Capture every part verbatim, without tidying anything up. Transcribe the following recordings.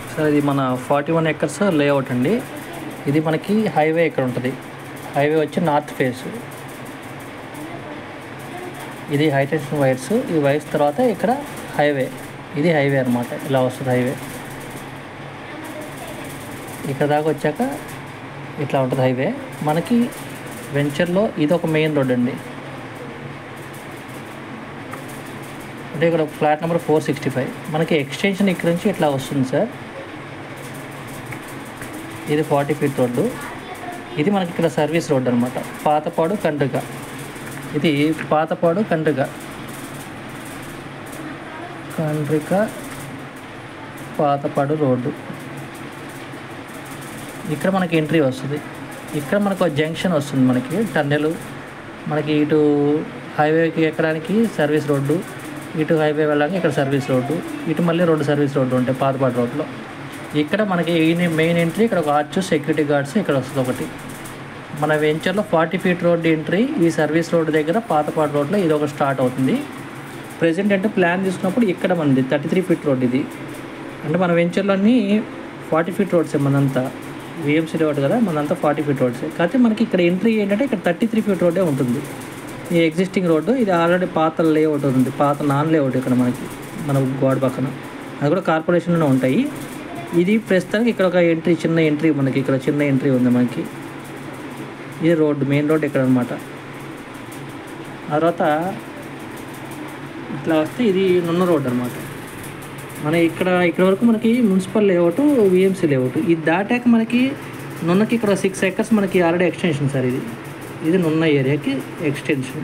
Sir ఇది మన forty one acres layout అండి. ఇది మనకి హైవే ఇక్కడ ఉంటుంది. హైవే వచ్చి నార్త్ ఫేస్. ఇది హై టెన్షన్ వైర్స్. ఈ వైర్స్ తర్వాత ఇక్కడ హైవే. ఇది హైవే అనమాట. ఇలా వస్తుంది హైవే. ఇక్కడ దాకా వచ్చాక ఇట్లా ఉంటుంది హైవే. మనకి వెంచర్లో ఇది ఒక మెయిన్ రోడ్ అండి. అంటే ఇక్కడ flat number four sixty five మనకి ఎక్స్టెన్షన్ ఇక్కడ నుంచి ఇట్లా వస్తుంది సార్. ఇది ఫార్టీ ఫీట్ రోడ్డు. ఇది మనకి ఇక్కడ సర్వీస్ రోడ్ అనమాట. పాతపాడు కండ్రిక. ఇది పాతపాడు కండ్రిక కండ్రిక పాతపాడు రోడ్డు. ఇక్కడ మనకి ఎంట్రీ వస్తుంది. ఇక్కడ మనకు జంక్షన్ వస్తుంది. మనకి టన్నెలు. మనకి ఇటు హైవేకి ఎక్కడానికి సర్వీస్ రోడ్డు, ఇటు హైవే వెళ్ళడానికి ఇక్కడ సర్వీస్ రోడ్డు, ఇటు మళ్ళీ రెండు సర్వీస్ రోడ్డు ఉంటాయి పాతపాడు రోడ్లో. ఇక్కడ మనకి మెయిన్ ఎంట్రీ ఇక్కడ ఒక ఆర్చ్, సెక్యూరిటీ గార్డ్స్ ఇక్కడ వస్తుంది ఒకటి. మన వెంచర్లో ఫార్టీ ఫీట్ రోడ్ ఎంట్రీ ఈ సర్వీస్ రోడ్డు దగ్గర పాతపాడు రోడ్లో ఇది ఒక స్టార్ట్ అవుతుంది. ప్రెజెంట్ అంటే ప్లాన్ తీసుకున్నప్పుడు ఇక్కడ మనది థర్టీ త్రీ ఫీట్ రోడ్. ఇది అంటే మన వెంచర్లో అన్నీ ఫార్టీ ఫీట్ రోడ్సే. మనంతా విఎంసీ రోడ్ కదా, మనంతా ఫార్టీ ఫీట్ రోడ్సే. కాకపోతే మనకి ఇక్కడ ఎంట్రీ ఏంటంటే ఇక్కడ థర్టీ త్రీ ఫీట్ రోడ్డే ఉంటుంది. ఈ ఎగ్జిస్టింగ్ రోడ్డు ఇది ఆల్రెడీ పాత లేఅవుట్ ఉంది. పాత నాన్ లేఅవుట్ ఇక్కడ మనకి మన గోడ పక్కన. అది కూడా కార్పొరేషన్లోనే ఉంటాయి. ఇది ప్రస్తుతానికి ఇక్కడ ఒక ఎంట్రీ, చిన్న ఎంట్రీ మనకి ఇక్కడ చిన్న ఎంట్రీ ఉంది మనకి. ఇది రోడ్డు, మెయిన్ రోడ్ ఇక్కడ అనమాట. ఆ తర్వాత ఇట్లా వస్తే ఇది నున్న రోడ్ అనమాట. మన ఇక్కడ ఇక్కడ వరకు మనకి మున్సిపల్ లేఅవుట్, విఎంసీ లేఅవుట్. ఇది దాటాక మనకి నున్నకి ఇక్కడ సిక్స్ ఎకర్స్ మనకి ఆల్రెడీ ఎక్స్టెన్షన్ సార్. ఇది ఇది నున్న ఏరియాకి ఎక్స్టెన్షన్.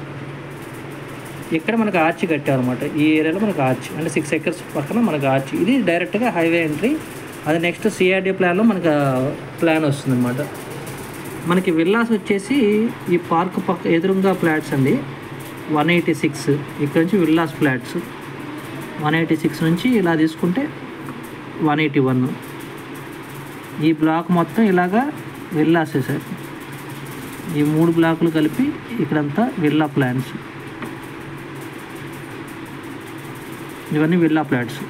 ఇక్కడ మనకు ఆర్చ్ కట్టారనమాట. ఈ ఏరియాలో మనకు ఆర్చ్ అంటే సిక్స్ ఎకర్స్ పక్కన మనకు ఆర్చ్. ఇది డైరెక్ట్గా హైవే ఎంట్రీ. అది నెక్స్ట్ సిఆర్డీ ప్లాన్లో మనకు ప్లాన్ వస్తుంది అనమాట. మనకి విల్లాస్ వచ్చేసి ఈ పార్క్ పక్క ఎదురుగా ఫ్లాట్స్ అండి. వన్ ఎయిటీ సిక్స్ ఇక్కడ నుంచి villas flats one eighty six నుంచి ఇలా తీసుకుంటే వన్ ఎయిటీ వన్. ఈ బ్లాక్ మొత్తం ఇలాగా విల్లాసే సార్. ఈ మూడు బ్లాకులు కలిపి ఇక్కడంతా విల్లా ప్లాన్స్. ఇవన్నీ విల్లా ఫ్లాట్స్.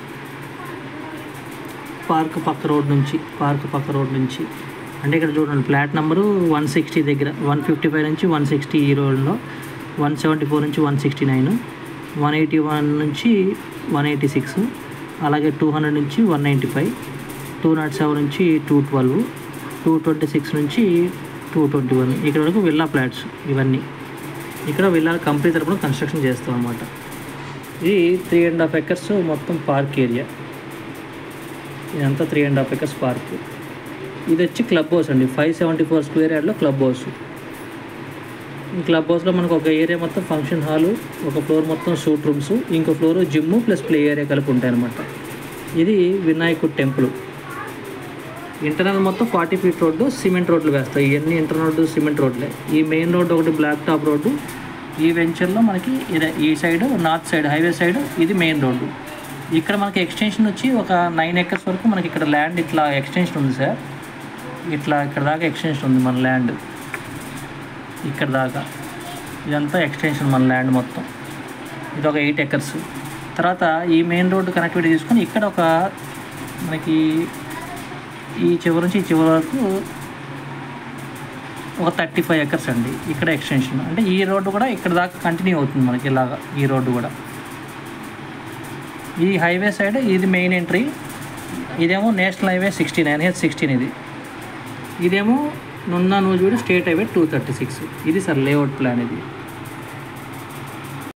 పార్క్ పక్క రోడ్ నుంచి పార్క్ పక్క రోడ్ నుంచి అంటే ఇక్కడ చూడండి ఫ్లాట్ నెంబరు వన్ సిక్స్టీ దగ్గర వన్ ఫిఫ్టీ ఫైవ్ నుంచి వన్ సిక్స్టీ ఈ రోడ్లో, వన్ సెవెంటీ ఫోర్ నుంచి one sixty nine, one eighty one నుంచి వన్ ఎయిటీ సిక్స్, అలాగే టూ హండ్రెడ్ నుంచి one ninety five, two nought seven నుంచి two twelve, two twenty six నుంచి టూ ట్వంటీ వన్. ఇక్కడ వరకు విల్లా ఫ్లాట్స్ ఇవన్నీ. ఇక్కడ విల్లా కంపెనీ తరపున కన్స్ట్రక్షన్ చేస్తాం అన్నమాట. ఇది త్రీ అండ్ హాఫ్ ఎకర్స్ మొత్తం పార్క్ ఏరియా. ఇదంతా three and half acres park. ఇది వచ్చి క్లబ్ హౌస్ అండి. ఫైవ్ సెవెంటీ ఫోర్ స్క్వేర్ యార్డ్లో క్లబ్ హౌస్. ఈ క్లబ్ హౌస్లో మనకు ఒక ఏరియా మొత్తం ఫంక్షన్ హాలు, ఒక ఫ్లోర్ మొత్తం సూట్ రూమ్స్, ఇంకో floor gym plus play area కలిపి ఉంటాయన్నమాట. ఇది వినాయకుడు టెంపుల్. ఇంటర్నల్ మొత్తం ఫార్టీ ఫీట్ రోడ్డు, సిమెంట్ రోడ్లు వేస్తాయి. ఇవన్నీ ఇంటర్నల్ రోడ్డు, సిమెంట్ రోడ్లే. ఈ మెయిన్ రోడ్డు ఒకటి బ్లాక్ టాప్ రోడ్డు. ఈ వెంచర్లో మనకి ఇదే ఈ side north side highway side ఇది మెయిన్ రోడ్డు. ఇక్కడ మనకి ఎక్స్టెన్షన్ వచ్చి ఒక నైన్ ఎకర్స్ వరకు మనకి ఇక్కడ ల్యాండ్ ఇట్లా ఎక్స్టెన్షన్ ఉంది సార్. ఇట్లా ఇక్కడ దాకా ఎక్స్టెన్షన్ ఉంది మన ల్యాండ్. ఇక్కడ దాకా ఇదంతా ఎక్స్టెన్షన్ మన ల్యాండ్ మొత్తం. ఇది ఒక ఎయిట్ ఎకర్స్. తర్వాత ఈ మెయిన్ రోడ్డు కనెక్టివిటీ తీసుకొని ఇక్కడ ఒక మనకి ఈ చివరి నుంచి ఈ చివరి వరకు ఒక థర్టీ ఫైవ్ ఎకర్స్ అండి. ఇక్కడ ఎక్స్టెన్షన్ అంటే ఈ రోడ్డు కూడా ఇక్కడ దాకా కంటిన్యూ అవుతుంది మనకి ఇలాగా. ఈ రోడ్డు కూడా ఈ హైవే సైడ్ ఇది మెయిన్ ఎంట్రీ. ఇదేమో national highway sixty nine H sixteen. ఇది ఇదేమో Nunna Nuzvid state highway two thirty six. ఇది సార్ లేఅవుట్ ప్లాన్ ఇది.